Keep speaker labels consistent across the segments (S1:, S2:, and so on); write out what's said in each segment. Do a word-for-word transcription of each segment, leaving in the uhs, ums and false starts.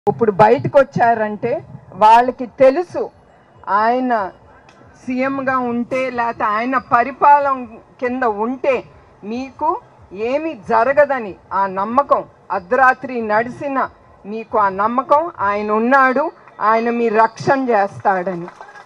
S1: ఇప్పుడు బయటకు వచ్చారంటే వాళ్ళకి తెలుసు ఆయన సీఎంగా ఉంటే లేకపోతే ఆయన పరిపాలన కింద ఉంటే మీకు ఏమీ జరగదని ఆ నమ్మకం అర్ధరాత్రి నడిసిన మీకు ఆ నమ్మకం ఆయన ఉన్నాడు, ఆయన మీ రక్షణ చేస్తాడని.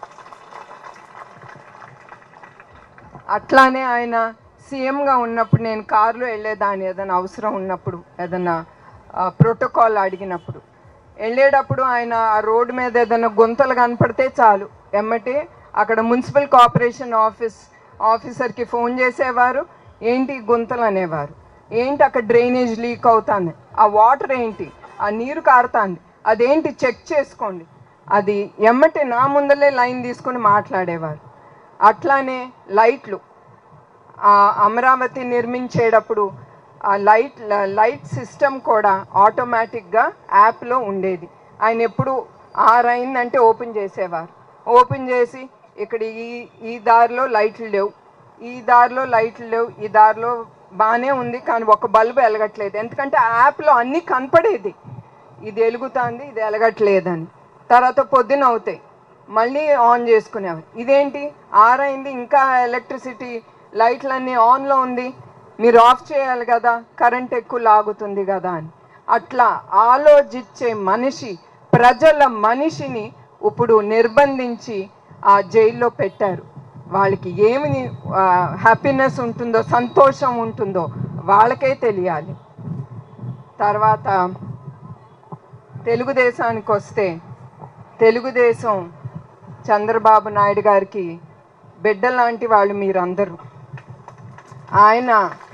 S1: అట్లానే ఆయన సీఎంగా ఉన్నప్పుడు నేను కారులో వెళ్ళేదాన్ని, ఏదైనా అవసరం ఉన్నప్పుడు ఏదైనా ప్రోటోకాల్ అడిగినప్పుడు వెళ్ళేటప్పుడు ఆయన ఆ రోడ్డు మీద ఏదైనా గుంతలు కనపడితే చాలు ఎమ్మటే అక్కడ మున్సిపల్ కార్పొరేషన్ ఆఫీస్ ఆఫీసర్కి ఫోన్ చేసేవారు. ఏంటి గుంతలు అనేవారు, ఏంటి అక్కడ డ్రైనేజ్ లీక్ అవుతుంది, ఆ వాటర్ ఏంటి, ఆ నీరు కారుతుంది, అదేంటి చెక్ చేసుకోండి, అది ఎమ్మటే నా ముందలే లైన్ తీసుకుని మాట్లాడేవారు. అట్లానే లైట్లు అమరావతి నిర్మించేటప్పుడు ఆ లైట్ లైట్ సిస్టమ్ కూడా ఆటోమేటిక్గా యాప్లో ఉండేది. ఆయన ఎప్పుడు ఆరు అయిందంటే ఓపెన్ చేసేవారు. ఓపెన్ చేసి ఇక్కడ ఈ ఈ దారిలో లైట్లు లేవు, ఈ దారిలో లైట్లు లేవు, ఈ దారిలో బాగానే ఉంది కానీ ఒక బల్బు వెలగట్లేదు, ఎందుకంటే ఆ యాప్లో అన్నీ కనపడేది, ఇది వెలుగుతుంది ఇది వెలగట్లేదని. తర్వాత పొద్దున అవుతాయి మళ్ళీ ఆన్ చేసుకునేవారు, ఇదేంటి ఆరైంది ఇంకా ఎలక్ట్రిసిటీ లైట్లన్నీ ఆన్లో ఉంది, మీరు ఆఫ్ చేయాలి కదా, కరెంట్ ఎక్కువ లాగుతుంది కదా అని. అట్లా ఆలోచించే మనిషి, ప్రజల మనిషిని ఇప్పుడు నిర్బంధించి ఆ జైల్లో పెట్టారు. వాళ్ళకి ఏమి హ్యాపీనెస్ ఉంటుందో సంతోషం ఉంటుందో వాళ్ళకే తెలియాలి. తర్వాత తెలుగుదేశానికి వస్తే, తెలుగుదేశం చంద్రబాబు నాయుడు గారికి బిడ్డ లాంటి వాళ్ళు మీరందరూ. ఆయన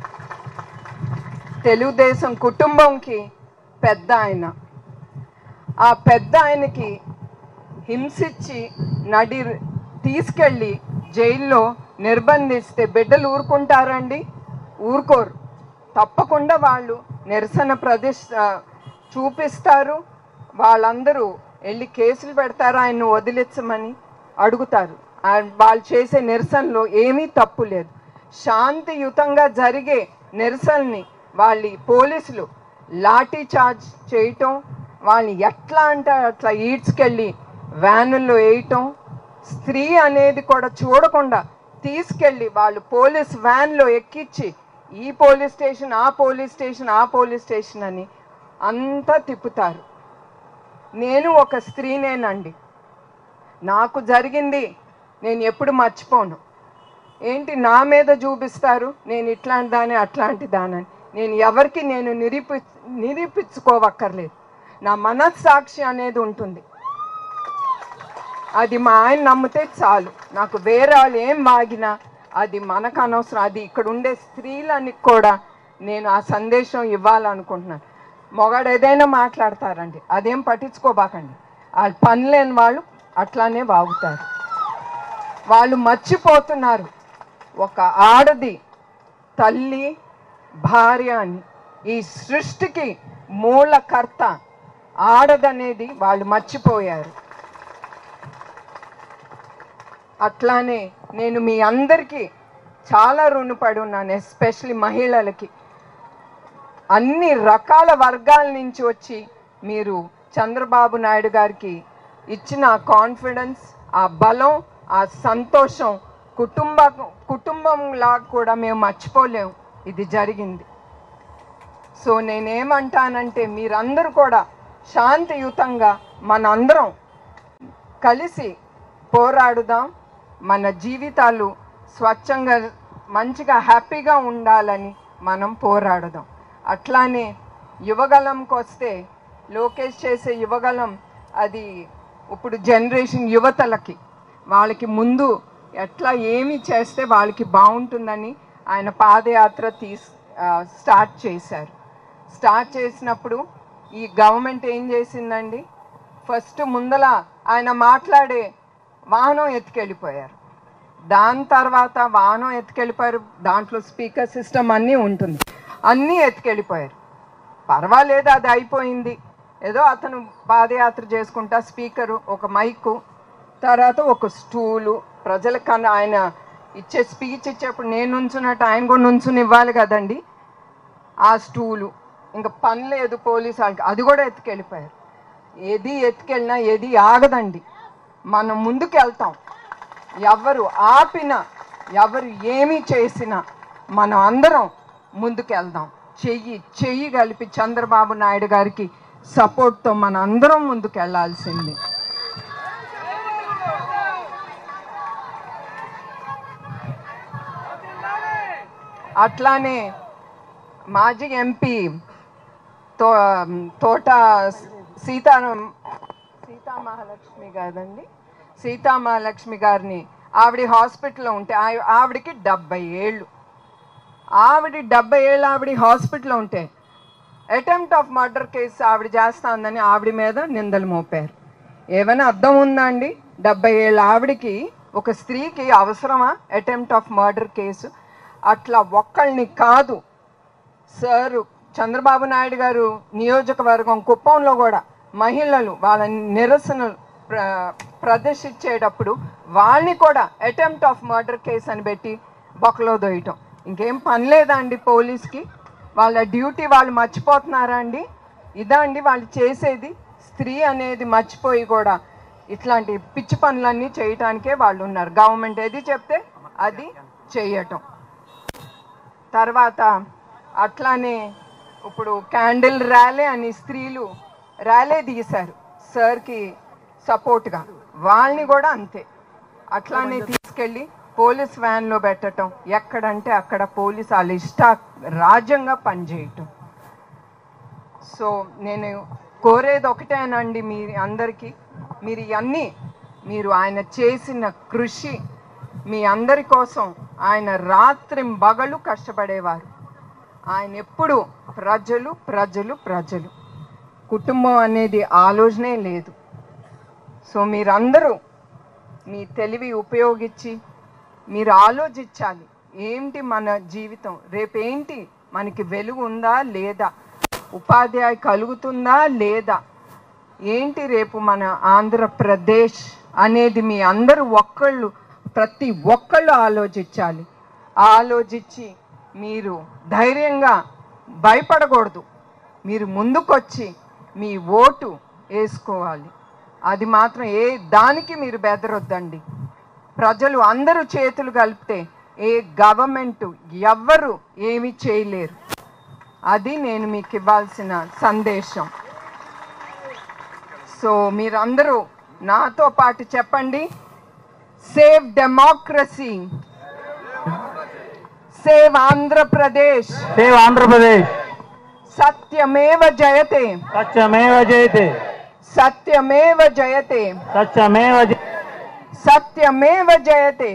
S1: తెలుగుదేశం కుటుంబంకి పెద్ద ఆయన. ఆ పెద్ద ఆయనకి హింసించి నడి తీసుకెళ్ళి జైల్లో నిర్బంధిస్తే బిడ్డలు ఊరుకుంటారండి? ఊరుకోరు. తప్పకుండా వాళ్ళు నిరసన ప్రదర్శ చూపిస్తారు. వాళ్ళందరూ వెళ్ళి కేసులు పెడతారు, ఆయన్ని వదిలించమని అడుగుతారు. వాళ్ళు చేసే నిరసనలో ఏమీ తప్పు లేదు. శాంతియుతంగా జరిగే నిరసనని వాళ్ళ పోలీసులు లాఠీ చార్జ్ చేయటం, వాళ్ళని ఎట్లా అంటే అట్లా ఈడ్చుకెళ్ళి వ్యానుల్లో వేయటం, స్త్రీ అనేది కూడా చూడకుండా తీసుకెళ్ళి వాళ్ళు పోలీస్ వ్యాన్లో ఎక్కించి ఈ పోలీస్ స్టేషన్ ఆ పోలీస్ స్టేషన్ ఆ పోలీస్ స్టేషన్ అని అంతా తిప్పుతారు. నేను ఒక స్త్రీనేనండి, నాకు జరిగింది నేను ఎప్పుడు మర్చిపోను. ఏంటి నా మీద చూపిస్తారు నేను ఇట్లాంటి దాని అట్లాంటి దానని? నేను ఎవరికి నేను నిరూపి నిరూపించుకోవక్కర్లేదు. నా మనస్సాక్షి అనేది ఉంటుంది, అది మా ఆయన నమ్మితే చాలు. నాకు వేరే వాళ్ళు ఏం వాగినా అది మనకు అనవసరం. అది ఇక్కడ ఉండే స్త్రీలని కూడా నేను ఆ సందేశం ఇవ్వాలనుకుంటున్నాను. మొగాడు ఏదైనా మాట్లాడతారండి, అదేం పట్టించుకోబాకండి. వాళ్ళు పని లేని వాళ్ళు అట్లానే వాగుతారు. వాళ్ళు మర్చిపోతున్నారు ఒక ఆడది తల్లి భార్య అని. ఈ సృష్టికి మూలకర్త ఆడదనేది వాళ్ళు మర్చిపోయారు. అట్లానే నేను మీ అందరికీ చాలా రుణపడి ఉన్నాను, ఎస్పెషలీ మహిళలకి. అన్ని రకాల వర్గాల నుంచి వచ్చి మీరు చంద్రబాబు నాయుడు గారికి ఇచ్చిన ఆ కాన్ఫిడెన్స్, ఆ బలం, ఆ సంతోషం కుటుంబ కుటుంబంలా కూడా మేము మర్చిపోలేము. ఇది జరిగింది. సో నేనేమంటానంటే మీరందరూ కూడా శాంతియుతంగా మనందరం కలిసి పోరాడుదాం. మన జీవితాలు స్వచ్ఛంగా మంచిగా హ్యాపీగా ఉండాలని మనం పోరాడుదాం. అట్లానే యువగలంకి వస్తే లోకేష్ చేసే యువగలం అది ఇప్పుడు జనరేషన్ యువతలకి వాళ్ళకి ముందు ఎట్లా ఏమి చేస్తే వాళ్ళకి బాగుంటుందని ఆయన పాదయాత్ర తీస్ స్టార్ట్ చేశారు. స్టార్ట్ చేసినప్పుడు ఈ గవర్నమెంట్ ఏం చేసిందండి, ఫస్ట్ ముందల ఆయన మాట్లాడే వాహనం ఎత్తుకెళ్ళిపోయారు. దాని తర్వాత వాహనం ఎత్తుకెళ్ళిపోయారు, దాంట్లో స్పీకర్ సిస్టమ్ అన్నీ ఉంటుంది, అన్నీ ఎత్తుకెళ్ళిపోయారు. పర్వాలేదు, అది అయిపోయింది. ఏదో అతను పాదయాత్ర చేసుకుంటా స్పీకరు, ఒక మైకు, తర్వాత ఒక స్టూలు, ప్రజలకన్నా ఆయన ఇచ్చే స్పీచ్ ఇచ్చేప్పుడు నేను నుంచున్నట్టు ఆయన కూడా నుంచుని ఇవ్వాలి కదండి. ఆ స్టూలు ఇంకా పని లేదు పోలీసు వాళ్ళకి, అది కూడా ఎత్తుకెళ్ళిపోయారు. ఏది ఎత్తుకెళ్ళినా ఏది ఆగదండి. మనం ముందుకు వెళ్తాం. ఎవరు ఆపినా ఎవరు ఏమి చేసినా మనం అందరం ముందుకు వెళ్దాం. చెయ్యి చెయ్యి కలిపి చంద్రబాబు నాయుడు గారికి సపోర్ట్తో మన అందరం ముందుకు వెళ్ళాల్సింది. అట్లానే మాజీ ఎంపీ తో తోట సీతా సీతామహాలక్ష్మి గారండి సీతామహాలక్ష్మి గారిని ఆవిడ హాస్పిటల్లో ఉంటే ఆవిడికి డెబ్బై ఏళ్ళు ఆవిడ డెబ్బై ఏళ్ళు ఆవిడ హాస్పిటల్లో ఉంటే అటెంప్ట్ ఆఫ్ మర్డర్ కేసు ఆవిడ చేస్తుందని ఆవిడ మీద నిందలు మోపారు. ఏమైనా అర్థం ఉందా అండి? డెబ్బై ఏళ్ళ ఆవిడికి, ఒక స్త్రీకి అవసరమా అటెంప్ట్ ఆఫ్ మర్డర్ కేసు? అట్లా ఒక్కళ్ళని కాదు సార్, చంద్రబాబు నాయుడు గారు నియోజకవర్గం కుప్పంలో కూడా మహిళలు వాళ్ళ నిరసన ప్ర ప్రదర్శించేటప్పుడు వాళ్ళని కూడా అటెంప్ట్ ఆఫ్ మర్డర్ కేసు అని పెట్టి బొక్కలో దొయ్యటం. ఇంకేం పని లేదా అండి పోలీస్కి? వాళ్ళ డ్యూటీ వాళ్ళు మర్చిపోతున్నారా అండి? ఇదా అండి వాళ్ళు చేసేది? స్త్రీ అనేది మర్చిపోయి కూడా ఇట్లాంటి పిచ్చి పనులన్నీ చేయటానికే వాళ్ళు ఉన్నారు. గవర్నమెంట్ ఏది చెప్తే అది చేయటం. తర్వాత అట్లానే ఇప్పుడు క్యాండిల్ ర్యాలీ అని స్త్రీలు ర్యాలీ తీశారు సార్కి సపోర్ట్గా, వాళ్ళని కూడా అంతే అట్లానే తీసుకెళ్ళి పోలీస్ వ్యాన్లో పెట్టడం, ఎక్కడంటే అక్కడ పోలీస్ వాళ్ళ ఇష్ట రాజ్యంగా పనిచేయటం. సో నేను కోరేది ఒకటేనండి మీ అందరికీ, మీరు ఇవన్నీ మీరు ఆయన చేసిన కృషి, మీ అందరి కోసం ఆయన రాత్రి పగలు కష్టపడేవారు. ఆయన ఎప్పుడు ప్రజలు ప్రజలు ప్రజలు, కుటుంబం అనేది ఆలోచనే లేదు. సో మీరందరూ మీ తెలివి ఉపయోగించి మీరు ఆలోచించాలి, ఏంటి మన జీవితం, రేపేంటి మనకి వెలుగు ఉందా లేదా, ఉపాధ్యాయ కలుగుతుందా లేదా, ఏంటి రేపు మన ఆంధ్రప్రదేశ్ అనేది మీ అందరూ ఒక్కళ్ళు ప్రతి ఒక్కళ్ళు ఆలోచించాలి. ఆలోచించి మీరు ధైర్యంగా భయపడకూడదు, మీరు ముందుకొచ్చి మీ ఓటు వేసుకోవాలి. అది మాత్రం ఏ దానికి మీరు బెదరొద్దండి. ప్రజలు అందరూ చేతులు కలిపితే ఏ గవర్నమెంట్ ఎవ్వరు ఏమీ చేయలేరు. అది నేను మీకు ఇవ్వాల్సిన సందేశం. సో మీరందరూ నాతో పాటు చెప్పండి, save democracy, save Andhra Pradesh,
S2: save Andhra Pradesh,
S1: సత్యమేవ జయతే,
S2: సత్యమేవ జయతే,
S1: సత్యమేవ జయతే,
S2: సత్యమేవ
S1: సత్యమేవ జయతే.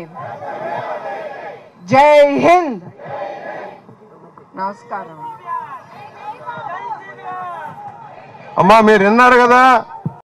S1: జై హింద్. నమస్కారం.
S3: అమ్మా మీరు విన్నారు కదా.